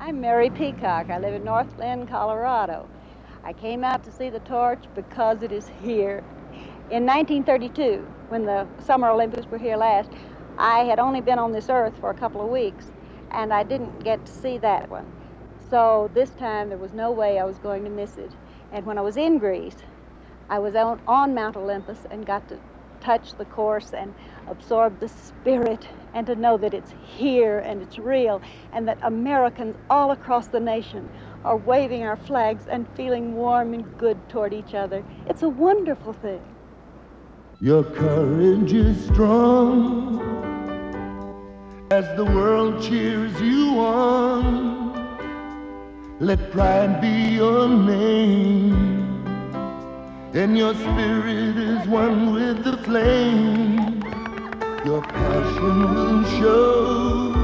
I'm Mary Peacock. I live in North Bend, Colorado. I came out to see the torch because it is here. In 1932, when the Summer Olympics were here last, I had only been on this earth for a couple of weeks, and I didn't get to see that one. So this time there was no way I was going to miss it. And when I was in Greece, I was on Mount Olympus and got to touch the course and absorb the spirit, and to know that it's here and it's real, and that Americans all across the nation are waving our flags and feeling warm and good toward each other. It's a wonderful thing. Your courage is strong as the world cheers you on. Let pride be your name, and your spirit is one with the flame. Your passion will show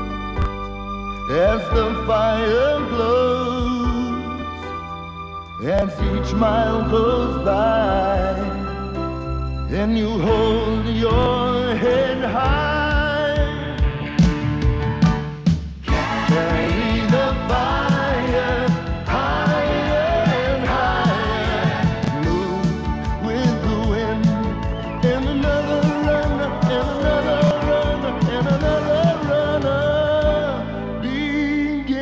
as the fire glows, as each mile goes by, and you hold your head high. Carry the fire higher and higher. Move with the wind, and another runner, and another runner, and another runner begin.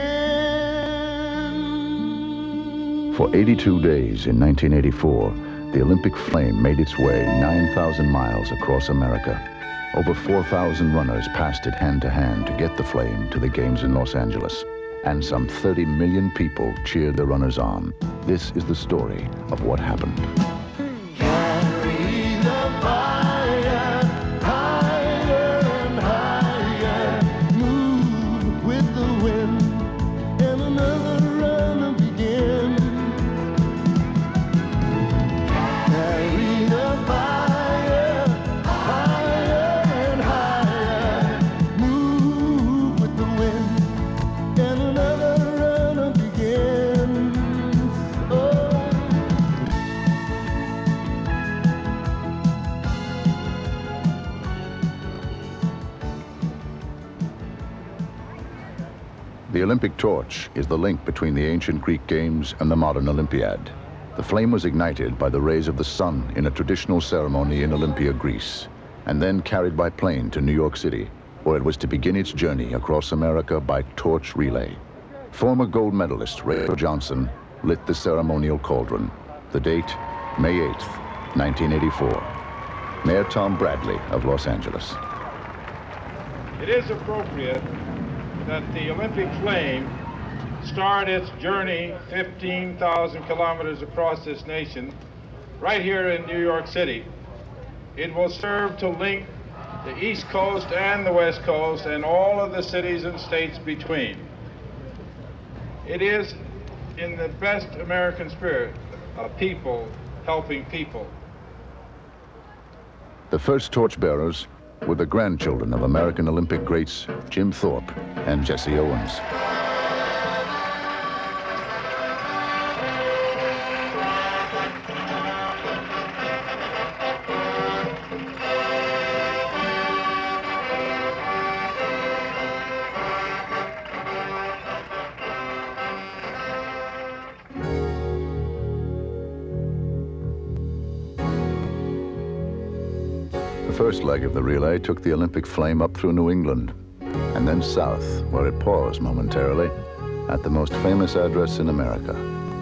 For 82 days in 1984, the Olympic flame made its way 9,000 miles across America. Over 4,000 runners passed it hand to hand to get the flame to the Games in Los Angeles. And some 30 million people cheered the runners on. This is the story of what happened. Carry the fire higher and higher. Move with the wind, and another runner begins. Carry the fire higher and higher. Move with the wind, and another runner begins. Oh. The Olympic torch is the link between the ancient Greek games and the modern Olympiad. The flame was ignited by the rays of the sun in a traditional ceremony in Olympia, Greece, and then carried by plane to New York City, where it was to begin its journey across America by torch relay. Former gold medalist Rachel Johnson lit the ceremonial cauldron. The date, May 8th, 1984. Mayor Tom Bradley of Los Angeles. It is appropriate that the Olympic flame start its journey 15,000 kilometers across this nation, right here in New York City. It will serve to link the East Coast and the West Coast and all of the cities and states between. It is in the best American spirit of people helping people. The first torchbearers were the grandchildren of American Olympic greats Jim Thorpe and Jesse Owens. The first leg of the relay took the Olympic flame up through New England and then south, where it paused momentarily at the most famous address in America,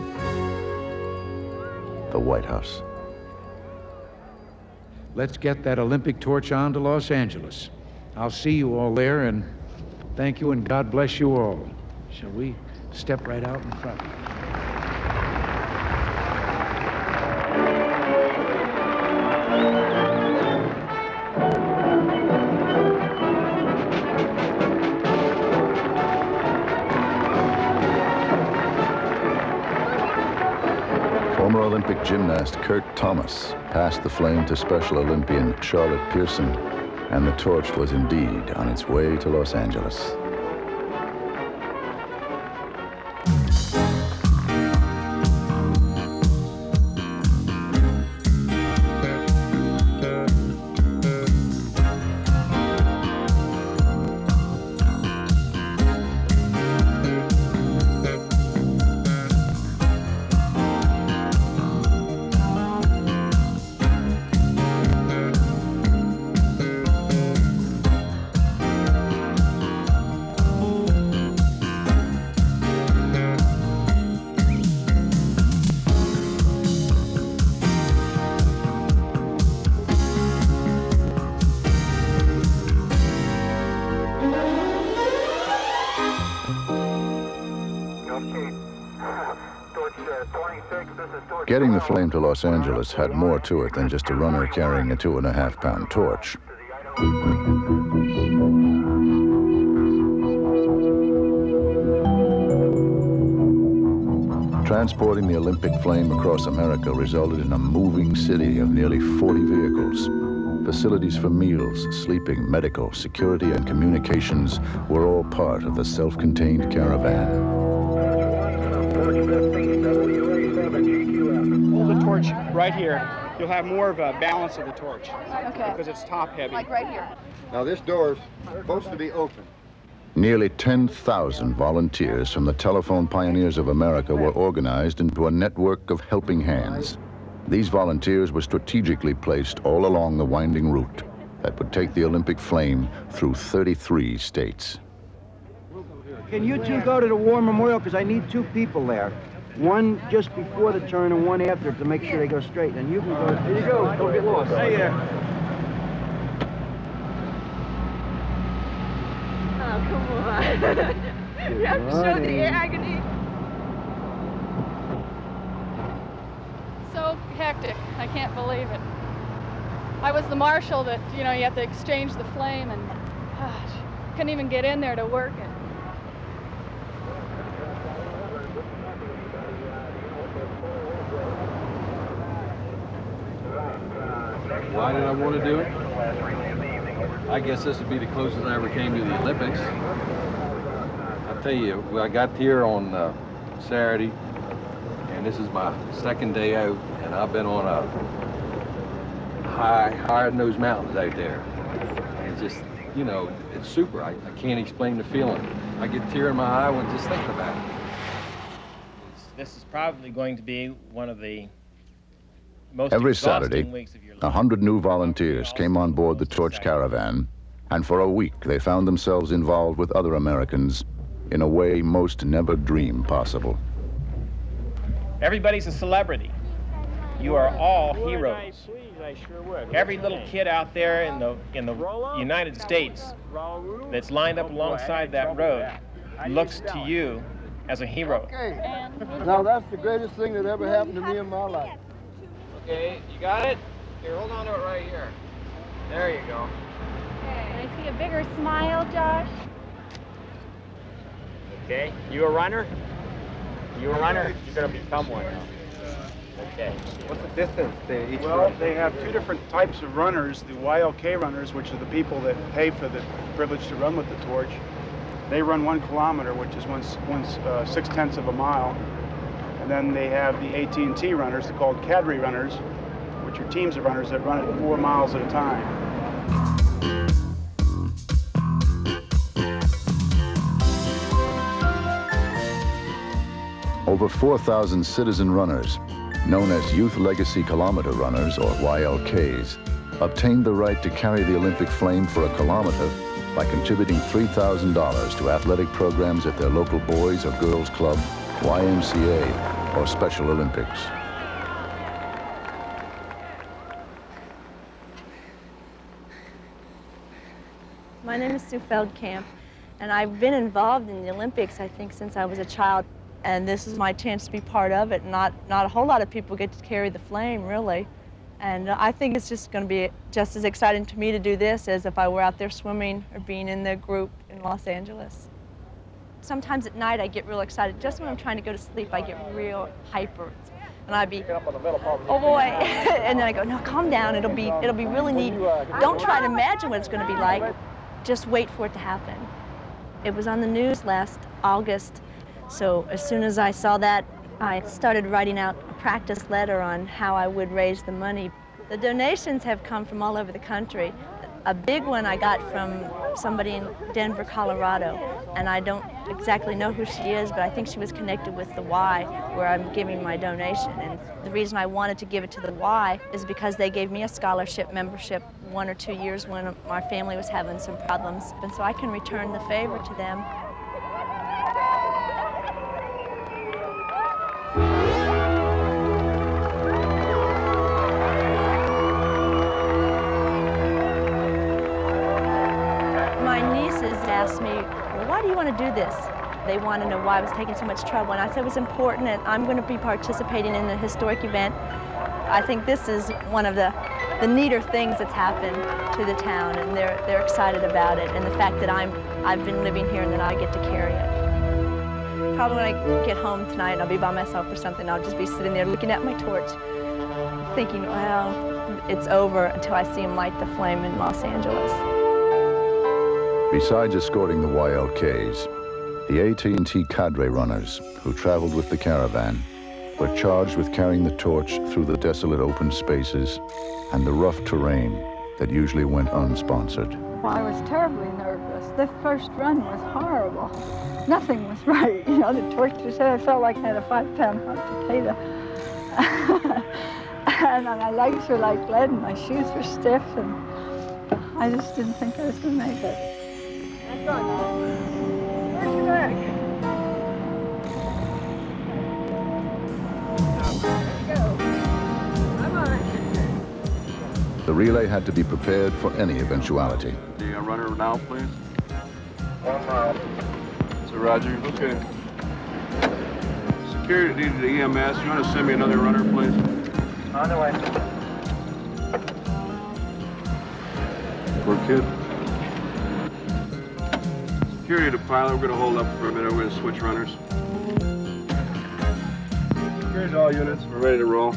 the White House. Let's get that Olympic torch on to Los Angeles. I'll see you all there, and thank you, and God bless you all. Shall we step right out in front? Former Olympic gymnast Kurt Thomas passed the flame to Special Olympian Charlotte Pearson, and the torch was indeed on its way to Los Angeles. Getting the flame to Los Angeles had more to it than just a runner carrying a 2.5-pound torch. Transporting the Olympic flame across America resulted in a moving city of nearly 40 vehicles. Facilities for meals, sleeping, medical, security, and communications were all part of the self-contained caravan. Hold the torch right here. You'll have more of a balance of the torch. Okay. Because it's top heavy. Like right here. Now this door's supposed to be open. Nearly 10,000 volunteers from the Telephone Pioneers of America were organized into a network of helping hands. These volunteers were strategically placed all along the winding route that would take the Olympic flame through 33 states. Can you two go to the War Memorial? Because I need 2 people there. One just before the turn and one after to make sure they go straight. And you can go. Here you go. Don't get lost. Hey there. Oh, come on. You have to show the agony. So hectic. I can't believe it. I was the marshal that, you know, you have to exchange the flame, and gosh, couldn't even get in there to work it. Why did I want to do it? I guess this would be the closest I ever came to the Olympics. I'll tell you, I got here on Saturday, and this is my second day out, and I've been on a higher than those mountains out there. And it's just, you know, it's super. I can't explain the feeling. I get a tear in my eye when just thinking about it. This is probably going to be one of the most Every exhausting Saturday, weeks of your life. 100 new volunteers came on board the torch caravan, and for a week they found themselves involved with other Americans in a way most never dreamed possible. Everybody's a celebrity. You are all heroes. Every little kid out there in the United States that's lined up alongside that road looks to you as a hero. Okay. Now that's the greatest thing that ever happened to me in my life. Okay, you got it? Here, hold on to it right here. There you go. Can I see a bigger smile, Josh? Okay, you a runner? You a runner? You're gonna become one. Okay. What's the distance they each Well, run? they have 2 different types of runners. The YLK runners, which are the people that pay for the privilege to run with the torch. They run 1 kilometer, which is 6/10 of a mile. And then they have the AT&T runners, they're called cadre runners, which are teams of runners that run it 4 miles at a time. Over 4,000 citizen runners, known as Youth Legacy Kilometer Runners, or YLKs, obtained the right to carry the Olympic flame for a kilometer by contributing $3,000 to athletic programs at their local boys or girls club, YMCA, or Special Olympics. My name is Sue Feldkamp, and I've been involved in the Olympics, I think, since I was a child. And this is my chance to be part of it. Not a whole lot of people get to carry the flame, really. And I think it's just going to be just as exciting to me to do this as if I were out there swimming or being in the group in Los Angeles. Sometimes at night I get real excited. Just when I'm trying to go to sleep, I get real hyper. And I'd be, oh boy, and then I go, no, calm down, it'll be really neat. Don't try to imagine what it's going to be like. Just wait for it to happen. It was on the news last August, so as soon as I saw that, I started writing out a practice letter on how I would raise the money. The donations have come from all over the country. A big one I got from somebody in Denver, Colorado, and I don't exactly know who she is, but I think she was connected with the Y, where I'm giving my donation. And the reason I wanted to give it to the Y is because they gave me a scholarship membership 1 or 2 years when my family was having some problems, and so I can return the favor to them. My nieces asked me, well, why do you want to do this? They want to know why I was taking so much trouble, and I said it was important, and I'm going to be participating in a historic event. I think this is one of the neater things that's happened to the town, and they're excited about it, and the fact that I've been living here and that I get to carry it. Probably when I get home tonight and I'll be by myself or something, I'll just be sitting there looking at my torch, thinking, well, it's over until I see him light the flame in Los Angeles. Besides escorting the YLKs, the AT&T cadre runners who traveled with the caravan were charged with carrying the torch through the desolate open spaces and the rough terrain that usually went unsponsored. Well, I was terribly nervous. The first run was horrible. Nothing was right. You know, the torch just I felt like I had a 5-pound hot potato. And my legs were like lead and my shoes were stiff, and I just didn't think I was going to make it. Where's your leg? The relay had to be prepared for any eventuality. The runner now, please. 1 mile. So Roger, okay. Security to the EMS, you want to send me another runner, please? On the way. Poor kid. Security to pilot, we're going to hold up for a minute. We're going to switch runners. Security to all units, we're ready to roll.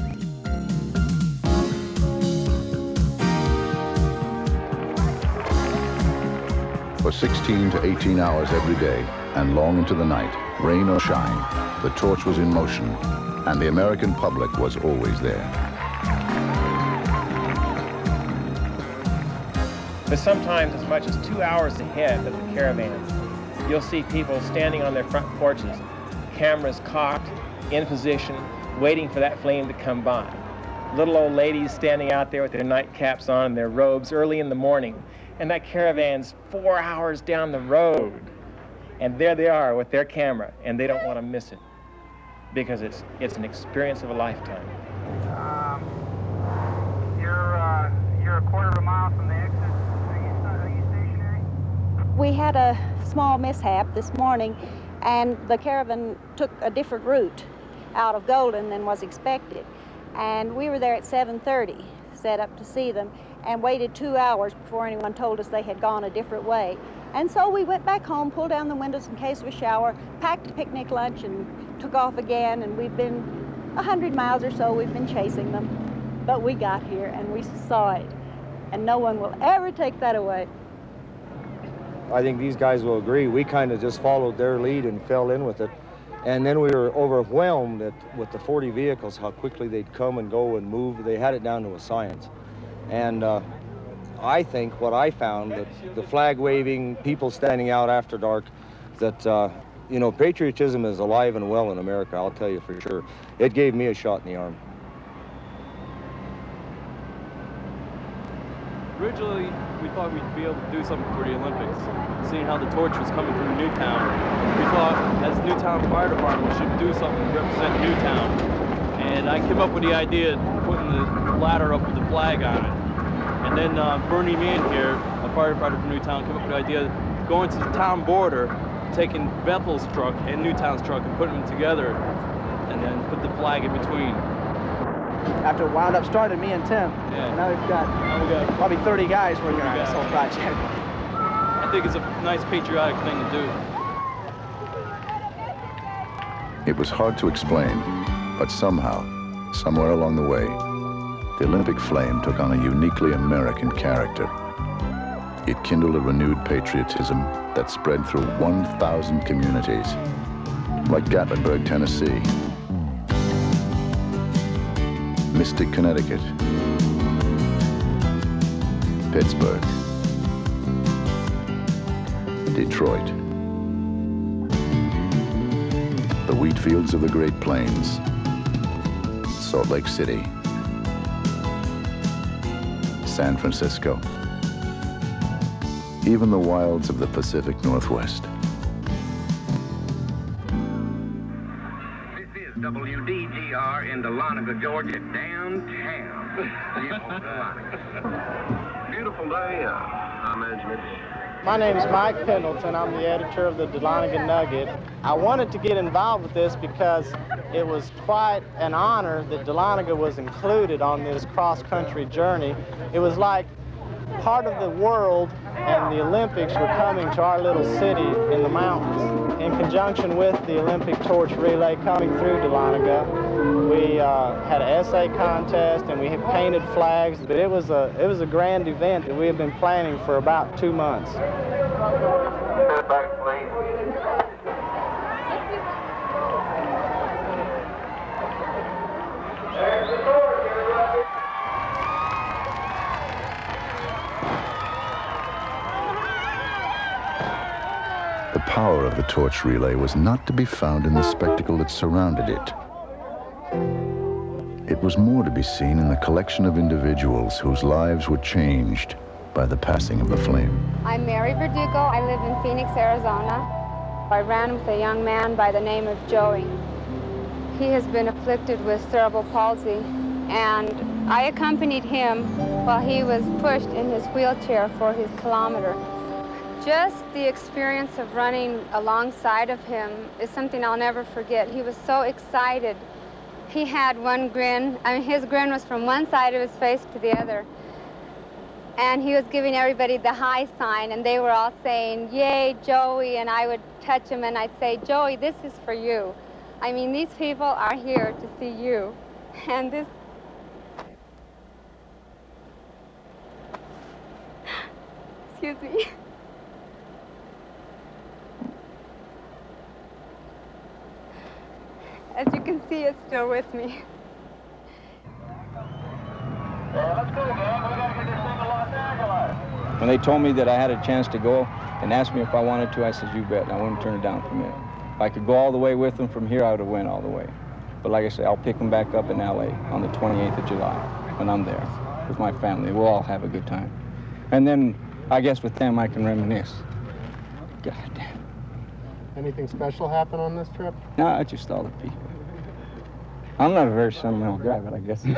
For 16 to 18 hours every day, and long into the night, rain or shine, the torch was in motion, and the American public was always there. But sometimes as much as 2 hours ahead of the caravans, you'll see people standing on their front porches, cameras cocked, in position, waiting for that flame to come by. Little old ladies standing out there with their nightcaps on and their robes early in the morning, and that caravan's 4 hours down the road. And there they are with their camera, and they don't want to miss it because it's an experience of a lifetime. You're a quarter of a mile from the exit. Are you stationary? We had a small mishap this morning, and the caravan took a different route out of Golden than was expected. And we were there at 7:30, set up to see them, and waited 2 hours before anyone told us they had gone a different way. And so we went back home, pulled down the windows in case of a shower, packed a picnic lunch, and took off again. And we've been 100 miles or so, we've been chasing them. But we got here and we saw it. And no one will ever take that away. I think these guys will agree. We kind of just followed their lead and fell in with it. And then we were overwhelmed with the 40 vehicles, how quickly they'd come and go and move. They had it down to a science. And I think what I found, that the flag waving, people standing out after dark, that, you know, patriotism is alive and well in America, I'll tell you for sure. It gave me a shot in the arm. Originally, we thought we'd be able to do something for the Olympics. Seeing how the torch was coming through Newtown, we thought, as Newtown Fire Department, we should do something to represent Newtown. And I came up with the idea of putting the ladder up with the flag on it. And then Bernie Meehan here, a firefighter from Newtown, came up with the idea of going to the town border, taking Bethel's truck and Newtown's truck and putting them together, and then put the flag in between. After it wound up started, me and Tim. Yeah. Now we've got probably 30 guys working on this whole project. I think it's a nice patriotic thing to do. It was hard to explain, but somehow, somewhere along the way, the Olympic flame took on a uniquely American character. It kindled a renewed patriotism that spread through 1,000 communities, like Gatlinburg, Tennessee, Mystic, Connecticut, Pittsburgh, Detroit, the wheat fields of the Great Plains, Salt Lake City, San Francisco, even the wilds of the Pacific Northwest. This is WDGR in Dahlonega, Georgia, downtown. Beautiful day. I imagine it's My name is Mike Pendleton. I'm the editor of the Dahlonega Nugget. I wanted to get involved with this because it was quite an honor that Dahlonega was included on this cross-country journey. It was like part of the world and the Olympics were coming to our little city in the mountains. In conjunction with the Olympic torch relay coming through Dahlonega, we had an essay contest and we had painted flags, but it was a grand event that we have been planning for about 2 months. The power of the torch relay was not to be found in the spectacle that surrounded it. It was more to be seen in the collection of individuals whose lives were changed by the passing of the flame. I'm Mary Verdugo. I live in Phoenix, Arizona. I ran with a young man by the name of Joey. He has been afflicted with cerebral palsy, and I accompanied him while he was pushed in his wheelchair for his kilometer. Just the experience of running alongside of him is something I'll never forget. He was so excited. He had one grin. I mean, his grin was from one side of his face to the other. And he was giving everybody the high sign, and they were all saying, "Yay, Joey," and I would touch him and I'd say, "Joey, this is for you. I mean, these people are here to see you." And this... Excuse me. As you can see, it's still with me. When they told me that I had a chance to go and asked me if I wanted to, I said, "You bet." And I wouldn't turn it down for a minute. If I could go all the way with them from here, I would have went all the way. But like I say, I'll pick them back up in LA on the 28th of July when I'm there with my family. We'll all have a good time. And then I guess with them I can reminisce. God damn. Anything special happen on this trip? No, just all the people. I'm not a very sentimental guy, but I guess it's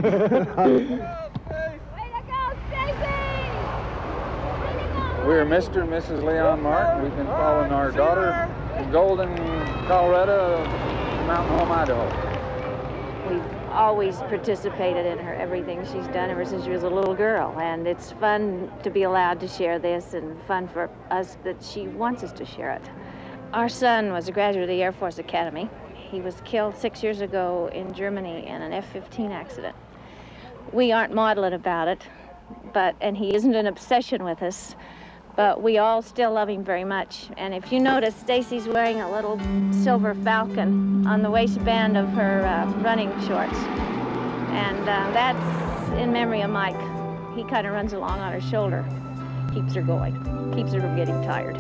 We're Mr. and Mrs. Leon Martin. We've been following our daughter from Golden, Colorado, to Mountain Home, Idaho. We've always participated in her everything she's done ever since she was a little girl, and it's fun to be allowed to share this and fun for us that she wants us to share it. Our son was a graduate of the Air Force Academy. He was killed 6 years ago in Germany in an F-15 accident. We aren't maudlin about it, and he isn't an obsession with us, but we all still love him very much. And if you notice, Stacy's wearing a little silver falcon on the waistband of her running shorts. And that's in memory of Mike. He kind of runs along on her shoulder, keeps her going, keeps her from getting tired.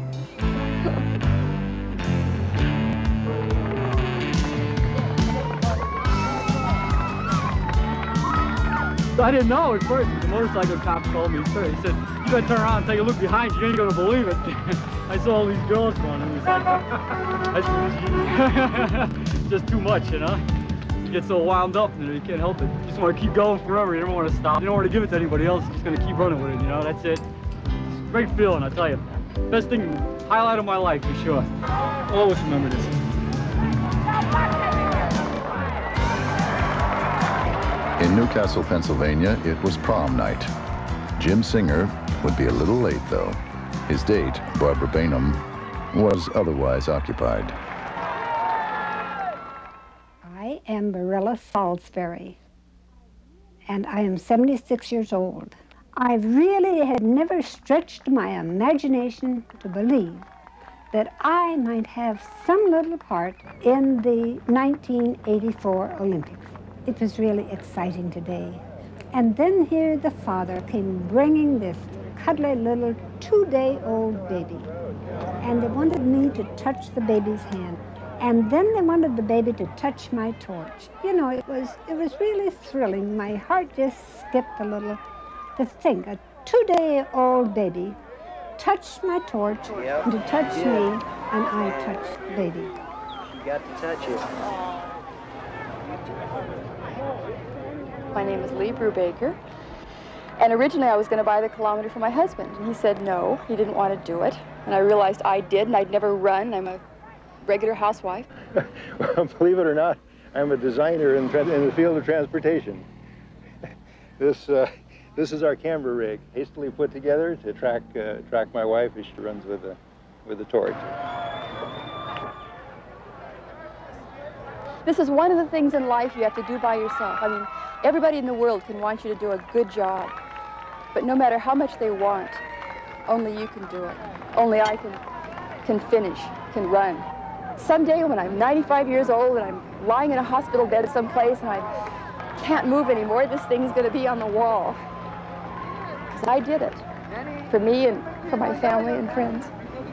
I didn't know at first. The motorcycle cop told me first. He said, "You gotta turn around and take a look behind you. You ain't gonna believe it." I saw all these girls running. It was like, it's just too much, you know? You get so wound up and you can't help it. You just want to keep going forever. You don't want to stop. You don't want to give it to anybody else. You're just gonna keep running with it, you know? That's it. It's a great feeling, I tell you. Best thing, highlight of my life for sure. I'll always remember this. In Newcastle, Pennsylvania, it was prom night. Jim Singer would be a little late, though. His date, Barbara Bainham, was otherwise occupied. I am Barilla Salisbury, and I am 76 years old. I really had never stretched my imagination to believe that I might have some little part in the 1984 Olympics. It was really exciting today. And then here the father came bringing this cuddly little 2-day-old baby. And they wanted me to touch the baby's hand. And then they wanted the baby to touch my torch. You know, it was really thrilling. My heart just skipped a little to think a 2-day-old baby touched my torch and to touch me, and I touched the baby. You got to touch it. My name is Lee Brubaker, And originally I was going to buy the kilometer for my husband, and he said no, he didn't want to do it. And I realized I did, and I'd never run. I'm a regular housewife. Well, believe it or not, I'm a designer in the field of transportation. This is our camber rig, hastily put together to track my wife as she runs with the torch. This is one of the things in life you have to do by yourself. I mean, everybody in the world can want you to do a good job, but no matter how much they want, only you can do it. Only I can finish, can run. Someday when I'm 95 years old and I'm lying in a hospital bed someplace and I can't move anymore, this thing's going to be on the wall. Because I did it, for me and for my family and friends.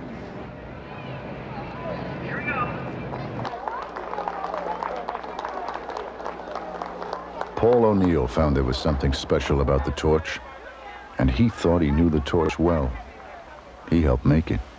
Paul O'Neill found there was something special about the torch, and he thought he knew the torch well. He helped make it.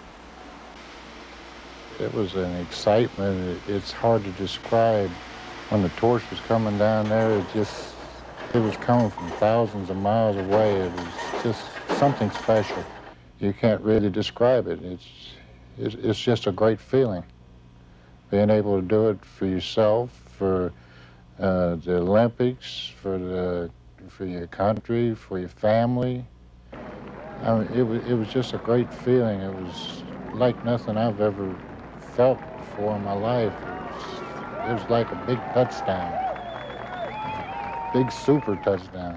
It was an excitement. It's hard to describe. When the torch was coming down there, it was coming from thousands of miles away. It was just something special. You can't really describe it. It's just a great feeling. Being able to do it for yourself, for the Olympics, for your country, for your family. I mean, it was just a great feeling. It was like nothing I've ever felt before in my life. It was like a big touchdown, big super touchdown.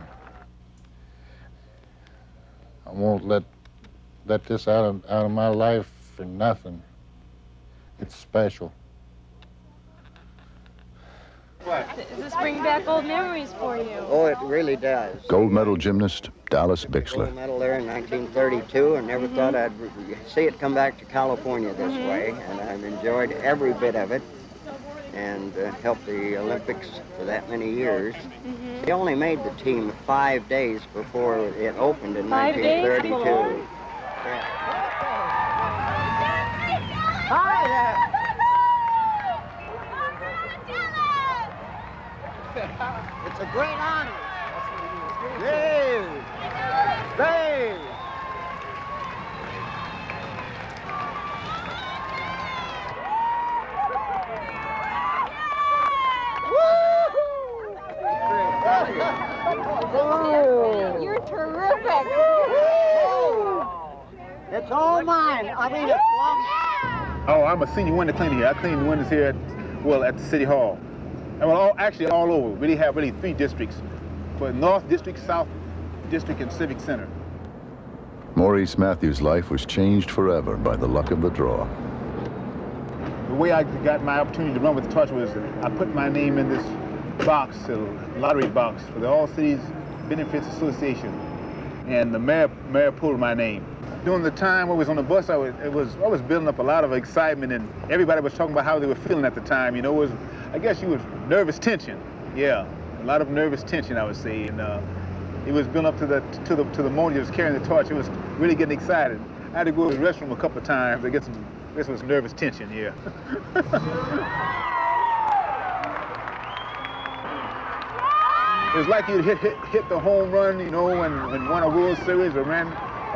I won't let this out of my life for nothing. It's special. Does this bring back old memories for you? Oh, it really does. Gold medal gymnast Dallas Bixler. Gold medal there in 1932, and never thought I'd see it come back to California this way, and I've enjoyed every bit of it, and helped the Olympics for that many years. They only made the team 5 days before it opened in 1932. Yeah. Hi there. It's a great honor. Yay! Yay! You're terrific. It's all mine. I mean, it's long. Oh, I'm a senior window cleaner here. I clean the windows here at the City Hall. And well, actually all over. We really have 3 districts. For North District, South District, and Civic Center. Maurice Matthews' life was changed forever by the luck of the draw. The way I got my opportunity to run with the torch was I put my name in this box, a lottery box, for the All Cities Benefits Association. And the mayor pulled my name. During the time I was on the bus, I was building up a lot of excitement, and everybody was talking about how they were feeling at the time. You know, I guess you was nervous tension. Yeah, a lot of nervous tension, I would say. And it was built up to the moment it was carrying the torch. It was really getting excited. I had to go to the restroom a couple of times to get some. This was nervous tension. Yeah. It was like you hit the home run, you know, and won a World Series, or ran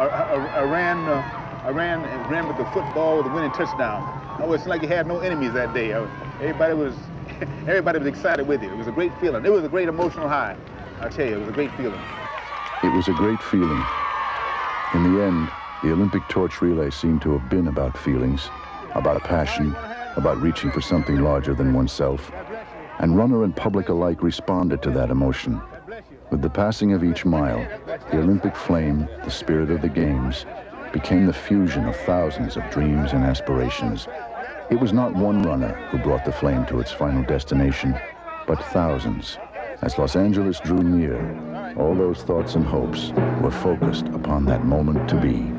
with the football with a winning touchdown. It was like you had no enemies that day. Everybody was excited with you. It was a great feeling. It was a great emotional high. I tell you, it was a great feeling. It was a great feeling. In the end, the Olympic torch relay seemed to have been about feelings, about passion, about reaching for something larger than oneself. And runner and public alike responded to that emotion. With the passing of each mile, the Olympic flame, the spirit of the games, became the fusion of thousands of dreams and aspirations. It was not one runner who brought the flame to its final destination, but thousands. As Los Angeles drew near, all those thoughts and hopes were focused upon that moment to be.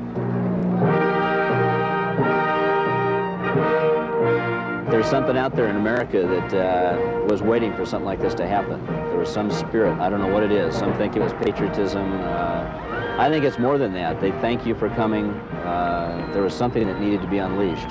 There's something out there in America that was waiting for something like this to happen. There was some spirit. I don't know what it is. Some think it was patriotism. I think it's more than that. They thank you for coming. There was something that needed to be unleashed.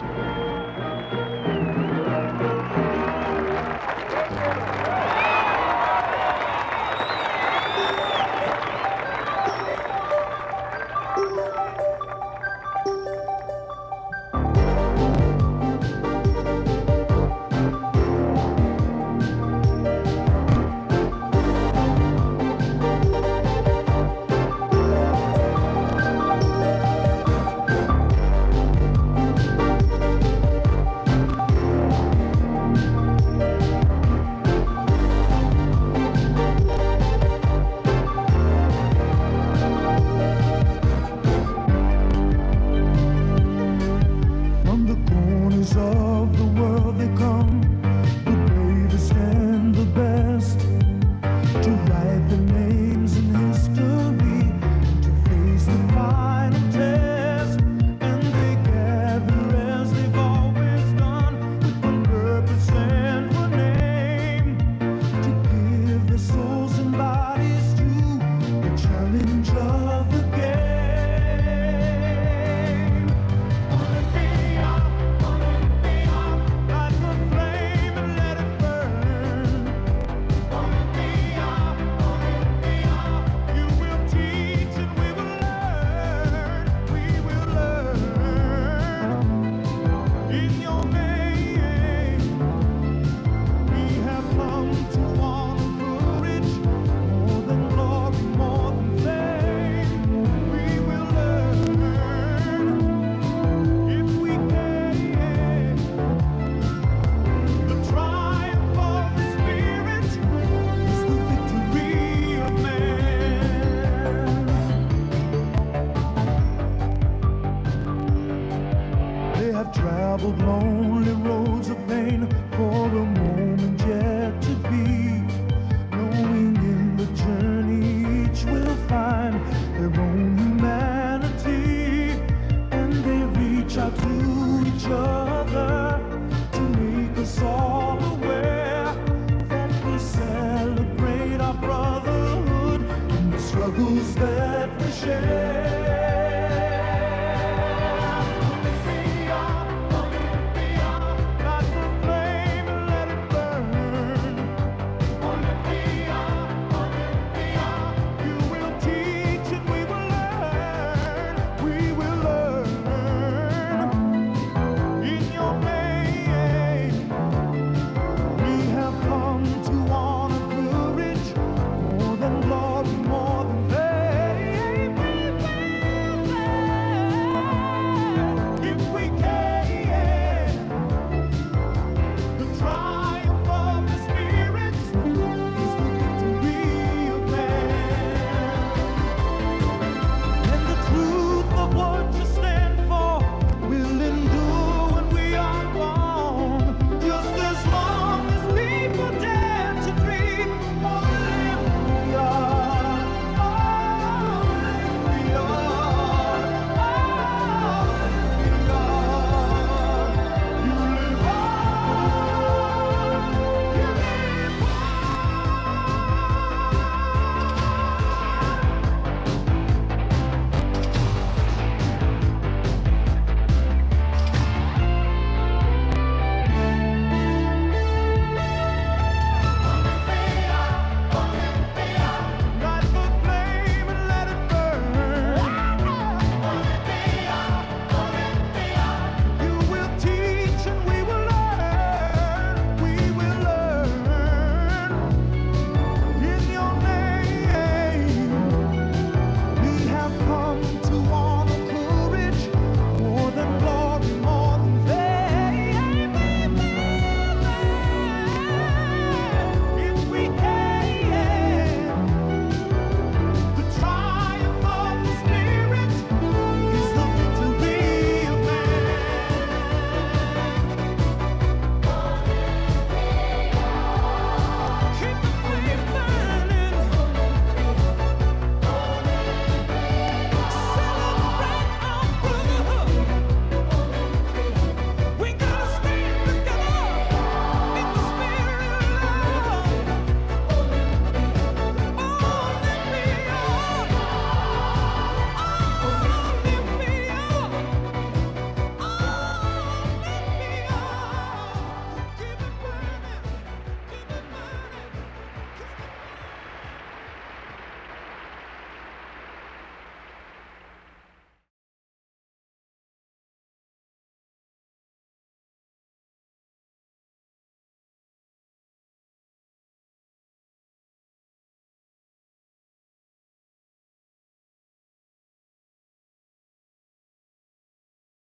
journey each will find their own humanity, and they reach out to each other to make us all